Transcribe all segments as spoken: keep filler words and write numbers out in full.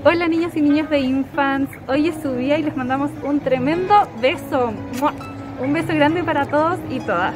Hola niños y niñas de Infants, hoy es su día y les mandamos un tremendo beso. ¡Mua! Un beso grande para todos y todas.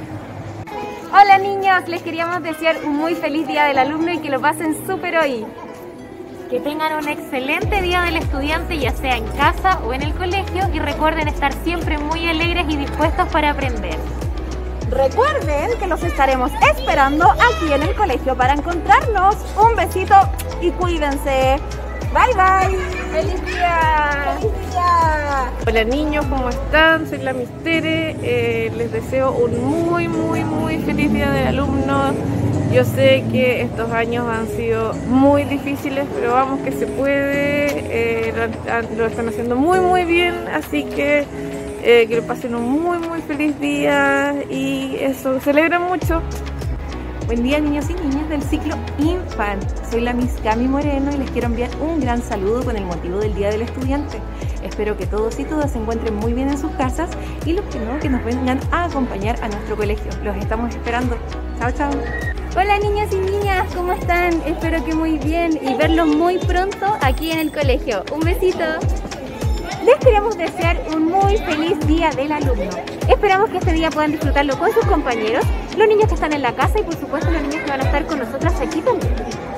Hola niños, les queríamos desear un muy feliz día del alumno y que lo pasen súper hoy. Que tengan un excelente día del estudiante, ya sea en casa o en el colegio, y recuerden estar siempre muy alegres y dispuestos para aprender. Recuerden que los estaremos esperando aquí en el colegio para encontrarnos. Un besito y cuídense. Bye bye. ¡Feliz día! ¡Feliz día! Hola niños, ¿cómo están? Soy la Miss Tere. Eh, les deseo un muy, muy, muy feliz día del alumno. Yo sé que estos años han sido muy difíciles, pero vamos que se puede. Eh, lo, lo están haciendo muy, muy bien, así que eh, que lo pasen un muy, muy feliz día y eso, celebren mucho. Buen día niños y niñas del ciclo Infant. Soy la Miss Cami Moreno y les quiero enviar un gran saludo con el motivo del Día del Estudiante. Espero que todos y todas se encuentren muy bien en sus casas y los que no, que nos vengan a acompañar a nuestro colegio. Los estamos esperando. Chao, chao. Hola niños y niñas, ¿cómo están? Espero que muy bien y verlos muy pronto aquí en el colegio. Un besito. Les queremos desear un muy feliz día del alumno. Esperamos que este día puedan disfrutarlo con sus compañeros, los niños que están en la casa y por supuesto los niños que van a estar con nosotras aquí también.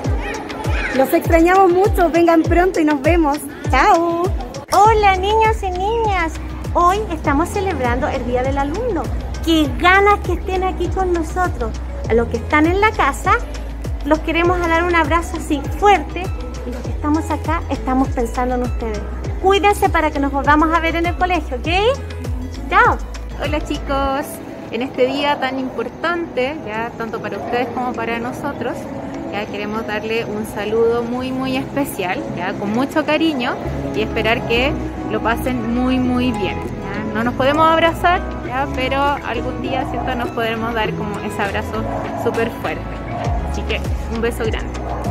Los extrañamos mucho, vengan pronto y nos vemos. ¡Chao! Hola niños y niñas, hoy estamos celebrando el Día del Alumno. ¡Qué ganas que estén aquí con nosotros! A los que están en la casa, los queremos dar un abrazo así fuerte, y los que estamos acá estamos pensando en ustedes. Cuídense para que nos volvamos a ver en el colegio, ¿ok? ¡Chao! Hola chicos, en este día tan importante, ya tanto para ustedes como para nosotros, ya queremos darle un saludo muy muy especial, ya con mucho cariño y esperar que lo pasen muy muy bien. ¿Ya? No nos podemos abrazar, ya, pero algún día siento nos podremos dar como ese abrazo súper fuerte. Así que un beso grande.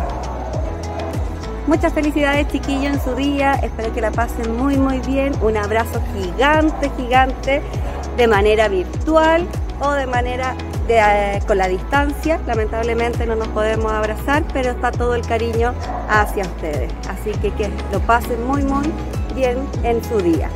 Muchas felicidades chiquillos en su día, espero que la pasen muy muy bien. Un abrazo gigante, gigante, de manera virtual o de manera de, eh, con la distancia. Lamentablemente no nos podemos abrazar, pero está todo el cariño hacia ustedes. Así que que lo pasen muy muy bien en su día.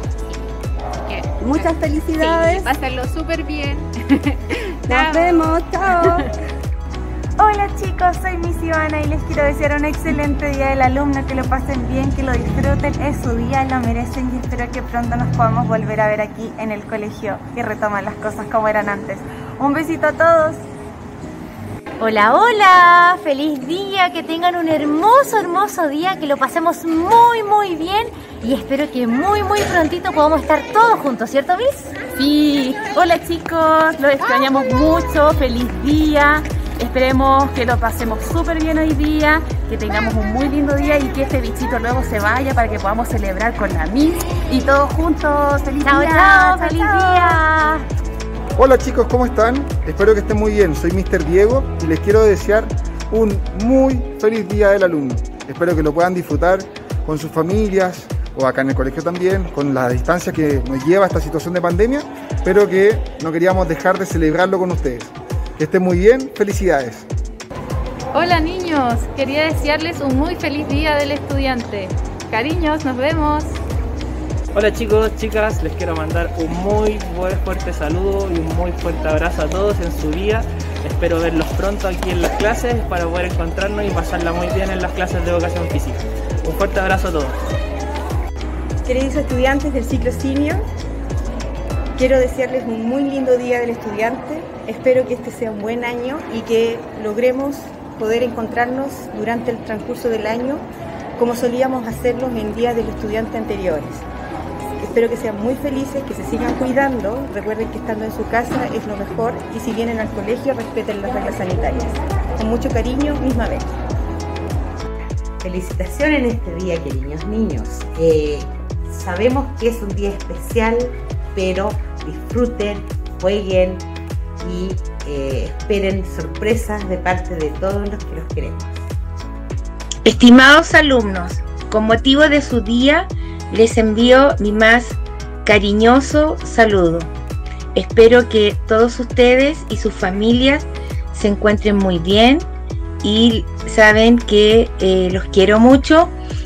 Muchas felicidades. Sí, pásenlo súper bien. Nos vemos, chao. Hola chicos, soy Miss Ivana y les quiero desear un excelente día del alumno, que lo pasen bien, que lo disfruten, es su día, lo merecen y espero que pronto nos podamos volver a ver aquí en el colegio y retomar las cosas como eran antes. Un besito a todos. Hola, hola, feliz día, que tengan un hermoso, hermoso día, que lo pasemos muy, muy bien y espero que muy, muy prontito podamos estar todos juntos, ¿cierto Miss? Sí, hola chicos, los extrañamos mucho, feliz día. Esperemos que lo pasemos súper bien hoy día, que tengamos un muy lindo día y que este bichito luego se vaya para que podamos celebrar con la Miss y todos juntos. ¡Feliz chao, día! ¡Chao, feliz día! Hola chicos, ¿cómo están? Espero que estén muy bien. Soy mister Diego y les quiero desear un muy feliz día del alumno. Espero que lo puedan disfrutar con sus familias o acá en el colegio también, con la distancia que nos lleva esta situación de pandemia, pero que no queríamos dejar de celebrarlo con ustedes. Que estén muy bien, felicidades. Hola niños, quería desearles un muy feliz día del estudiante. Cariños, nos vemos. Hola chicos, chicas, les quiero mandar un muy fuerte saludo y un muy fuerte abrazo a todos en su día. Espero verlos pronto aquí en las clases para poder encontrarnos y pasarla muy bien en las clases de educación física. Un fuerte abrazo a todos. Queridos estudiantes del ciclo senior, quiero desearles un muy lindo día del estudiante. Espero que este sea un buen año y que logremos poder encontrarnos durante el transcurso del año como solíamos hacerlo en días del estudiante anteriores. Espero que sean muy felices, que se sigan cuidando. Recuerden que estando en su casa es lo mejor y si vienen al colegio respeten las reglas sanitarias. Con mucho cariño, misma vez. Felicitaciones en este día, queridos niños. Eh, sabemos que es un día especial, pero disfruten, jueguen y eh, esperen sorpresas de parte de todos los que los queremos. Estimados alumnos, con motivo de su día les envío mi más cariñoso saludo. Espero que todos ustedes y sus familias se encuentren muy bien y saben que eh, los quiero mucho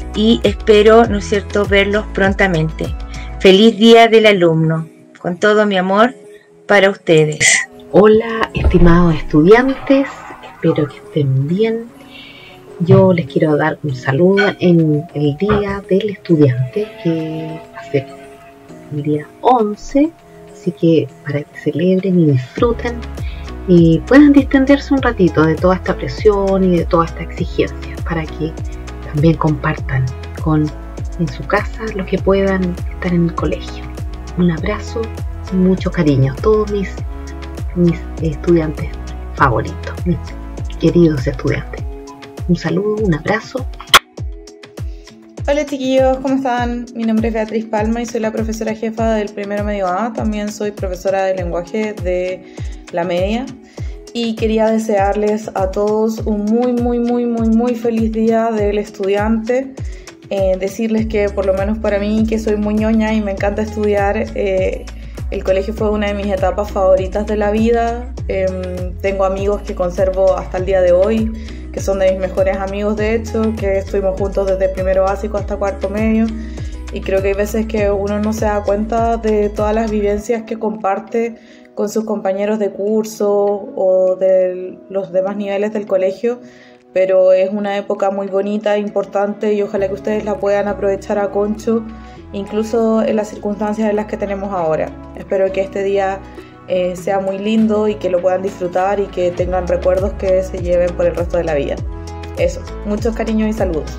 y espero, ¿no es cierto?, verlos prontamente. Feliz Día del Alumno, con todo mi amor para ustedes. Hola, estimados estudiantes, espero que estén bien. Yo les quiero dar un saludo en el Día del Estudiante, que va a ser el día once, así que para que celebren y disfruten y puedan distenderse un ratito de toda esta presión y de toda esta exigencia, para que también compartan con en su casa los que puedan estar en el colegio. Un abrazo y mucho cariño a todos mis, mis estudiantes favoritos, mis queridos estudiantes. Un saludo, un abrazo. Hola chiquillos, ¿cómo están? Mi nombre es Beatriz Palma y soy la profesora jefa del primero medio A. También soy profesora de lenguaje de la media. Y quería desearles a todos un muy, muy, muy, muy, muy feliz día del estudiante. Eh, decirles que por lo menos para mí, que soy muy ñoña y me encanta estudiar, eh, el colegio fue una de mis etapas favoritas de la vida. Eh, tengo amigos que conservo hasta el día de hoy, que son de mis mejores amigos de hecho, que estuvimos juntos desde primero básico hasta cuarto medio, y creo que hay veces que uno no se da cuenta de todas las vivencias que comparte con sus compañeros de curso o de los demás niveles del colegio, pero es una época muy bonita e importante y ojalá que ustedes la puedan aprovechar a concho, incluso en las circunstancias en las que tenemos ahora. Espero que este día eh, sea muy lindo y que lo puedan disfrutar y que tengan recuerdos que se lleven por el resto de la vida. Eso, muchos cariños y saludos.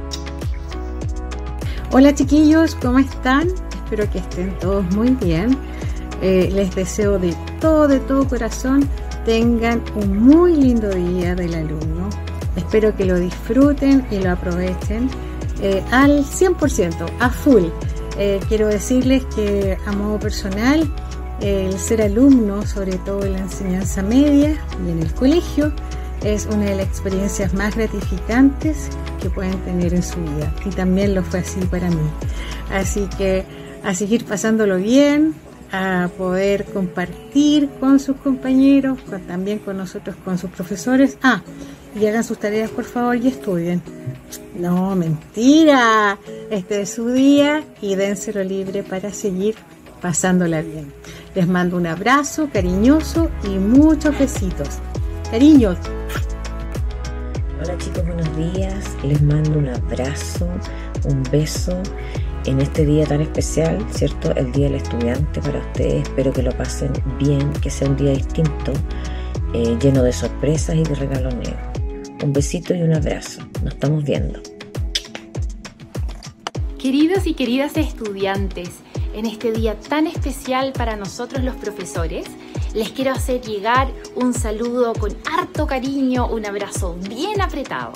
Hola chiquillos, ¿cómo están? Espero que estén todos muy bien. Eh, les deseo de todo, de todo corazón, tengan un muy lindo día del alumno. Espero que lo disfruten y lo aprovechen eh, al cien por ciento, a full. Eh, quiero decirles que a modo personal, eh, el ser alumno, sobre todo en la enseñanza media y en el colegio, es una de las experiencias más gratificantes que pueden tener en su vida. Y también lo fue así para mí. Así que a seguir pasándolo bien, a poder compartir con sus compañeros, con, también con nosotros, con sus profesores. Ah, y hagan sus tareas por favor y estudien. No, mentira. Este es su día y dénselo libre para seguir pasándola bien. Les mando un abrazo cariñoso y muchos besitos. Cariños. Hola chicos, buenos días. Les mando un abrazo, un beso en este día tan especial, ¿cierto? El Día del Estudiante para ustedes. Espero que lo pasen bien, que sea un día distinto, eh, lleno de sorpresas y de regaloneos. Un besito y un abrazo. Nos estamos viendo. Queridos y queridas estudiantes, en este día tan especial para nosotros los profesores, les quiero hacer llegar un saludo con harto cariño, un abrazo bien apretado.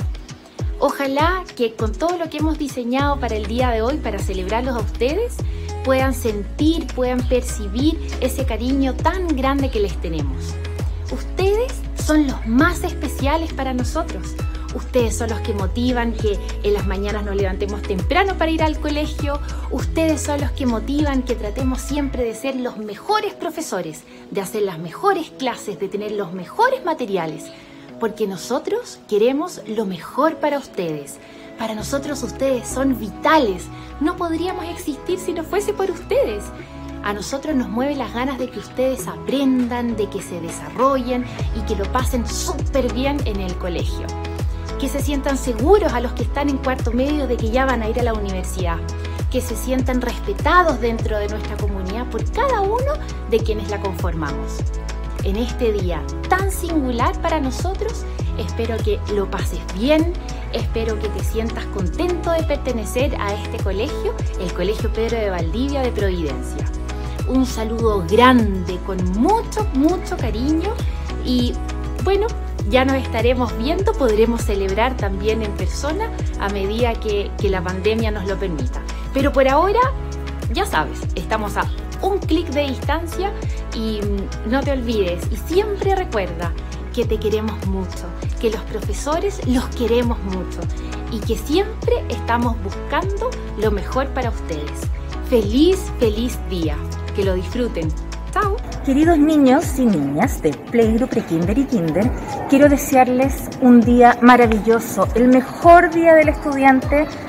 Ojalá que con todo lo que hemos diseñado para el día de hoy, para celebrarlos a ustedes, puedan sentir, puedan percibir ese cariño tan grande que les tenemos. Ustedes son los más especiales para nosotros. Ustedes son los que motivan que en las mañanas nos levantemos temprano para ir al colegio. Ustedes son los que motivan que tratemos siempre de ser los mejores profesores, de hacer las mejores clases, de tener los mejores materiales. Porque nosotros queremos lo mejor para ustedes. Para nosotros ustedes son vitales. No podríamos existir si no fuese por ustedes. A nosotros nos mueve las ganas de que ustedes aprendan, de que se desarrollen y que lo pasen súper bien en el colegio. Que se sientan seguros a los que están en cuarto medio de que ya van a ir a la universidad. Que se sientan respetados dentro de nuestra comunidad por cada uno de quienes la conformamos. En este día tan singular para nosotros, espero que lo pases bien, espero que te sientas contento de pertenecer a este colegio, el Colegio Pedro de Valdivia de Providencia. Un saludo grande, con mucho, mucho cariño y bueno, ya nos estaremos viendo, podremos celebrar también en persona a medida que, que la pandemia nos lo permita. Pero por ahora, ya sabes, estamos a un clic de distancia y no te olvides y siempre recuerda que te queremos mucho, que los profesores los queremos mucho y que siempre estamos buscando lo mejor para ustedes. Feliz, feliz día. Que lo disfruten. Chao. Queridos niños y niñas de Playgroup, Prekinder y Kinder, quiero desearles un día maravilloso, el mejor día del estudiante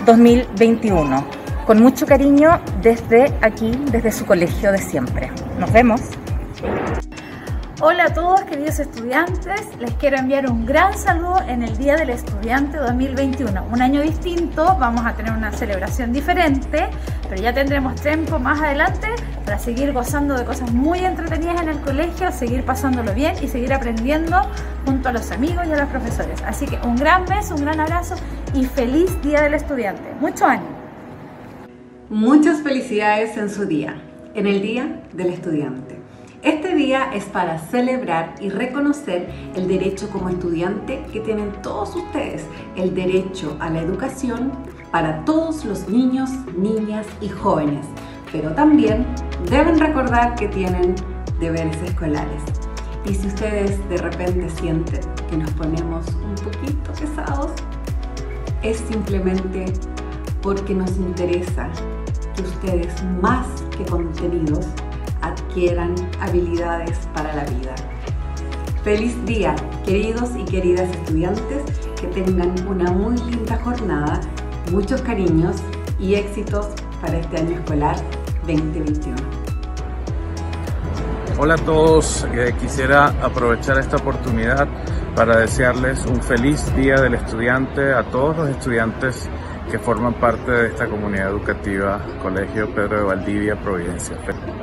dos mil veintiuno. Con mucho cariño desde aquí, desde su colegio de siempre. Nos vemos. Hola a todos queridos estudiantes, les quiero enviar un gran saludo en el Día del Estudiante dos mil veintiuno. Un año distinto, vamos a tener una celebración diferente, pero ya tendremos tiempo más adelante para seguir gozando de cosas muy entretenidas en el colegio, seguir pasándolo bien y seguir aprendiendo junto a los amigos y a los profesores. Así que un gran beso, un gran abrazo y feliz Día del Estudiante. Mucho ánimo. Muchas felicidades en su día, en el Día del Estudiante. Este día es para celebrar y reconocer el derecho como estudiante que tienen todos ustedes, el derecho a la educación para todos los niños, niñas y jóvenes, pero también deben recordar que tienen deberes escolares. Y si ustedes de repente sienten que nos ponemos un poquito pesados, es simplemente porque nos interesa que ustedes, más que contenidos, adquieran habilidades para la vida. Feliz día, queridos y queridas estudiantes, que tengan una muy linda jornada, muchos cariños y éxitos para este año escolar veinte veintiuno. Hola a todos, eh, quisiera aprovechar esta oportunidad para desearles un feliz Día del Estudiante a todos los estudiantes que forman parte de esta comunidad educativa Colegio Pedro de Valdivia, Providencia.